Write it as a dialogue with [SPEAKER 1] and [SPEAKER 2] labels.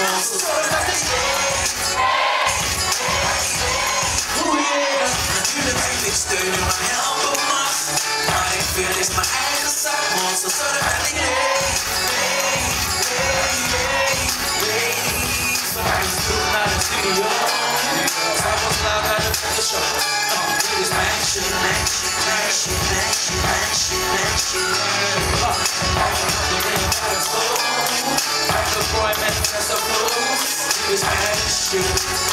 [SPEAKER 1] Hossel, so that they oh yeah, you the perfect stir, my help of must. I feel it's my ass, I'm Hossel, so that they I'm still not a studio, because I was loud at the show. It is action. Like a boy, man, that's a fool. It is action.